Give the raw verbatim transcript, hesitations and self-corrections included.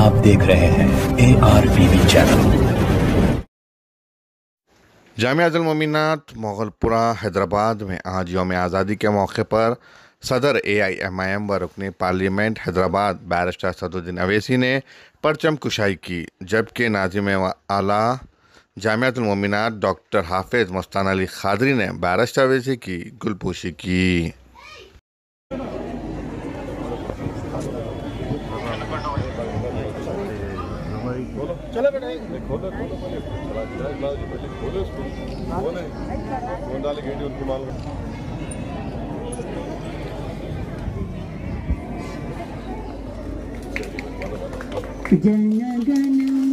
आप देख रहे हैं A R TV channel. Jamia Al Mominat Mogalpura Hyderabad में आज यौम आज़ादी के मौके पर सदर ए आई एम आई एम व रुकन पार्लियामेंट हैदराबाद बैरिस्टर सदरुद्दीन अवैसी ने परचम कुशाई की, जबकि नाज़िम आला जामिया अल मोमिनात डॉक्टर हाफिज मस्तान अली खादरी ने बैरिस्टर अवैसी की गुलपोशी की। चलो बेटा खोलो खोलो पहले खोलो खोलो उसको खोले कौन डाले गेड़ी उनको माल जन गण